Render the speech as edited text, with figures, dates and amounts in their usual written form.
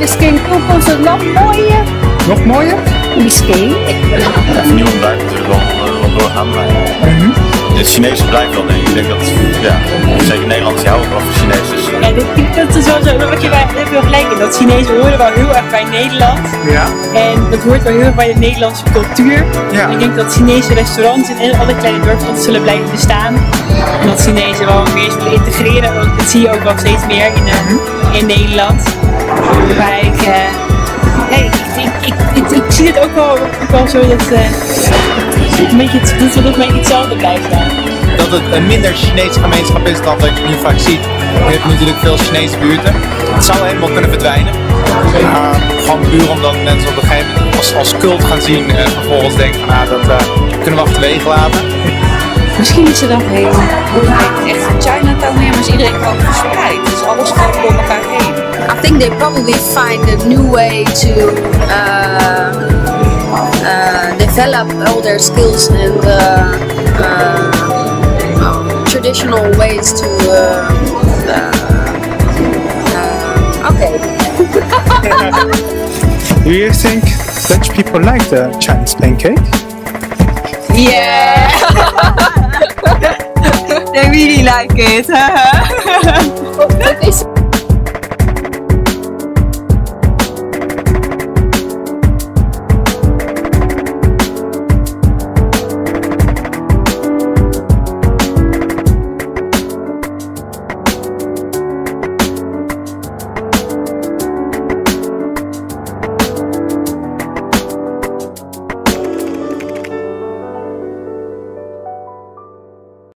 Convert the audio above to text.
misschien toekomst het nog mooier. Nog mooier? Misschien. Nieuw blijft natuurlijk wel doorgaan, maar het Chinese blijft wel, denk ik. Ik denk dat, ja, zeker Nederlanders houden ook wel van Chinees. Dus. Ja, dat is wel zo, wat je hebt wel gelijk in. Dat Chinezen horen wel heel erg bij Nederland. Ja. En dat hoort wel heel erg bij de Nederlandse cultuur. Ja. En ik denk dat Chinese restaurants in alle kleine dorpjes zullen blijven bestaan. En dat Chinezen wel meer zullen integreren. Want dat zie je ook wel steeds meer in Nederland. Maar ik zie het ook wel zo dat het een beetje hetzelfde blijft. Dat het een minder Chinese gemeenschap is dan dat je nu vaak ziet. Je hebt natuurlijk veel Chinese buurten. Het zou helemaal kunnen verdwijnen. Gewoon puur omdat mensen op een gegeven moment als cult gaan zien en vervolgens denken van dat kunnen we achterwege laten. Misschien is er dan geen echt een Chinatown meer, maar is iedereen gewoon verspreid. Dus alles gewoon door elkaar heen. I think they probably find a new way to develop all their skills and traditional ways to okay. Do you think Dutch people like the Chinese pancake? Yeah. They really like it.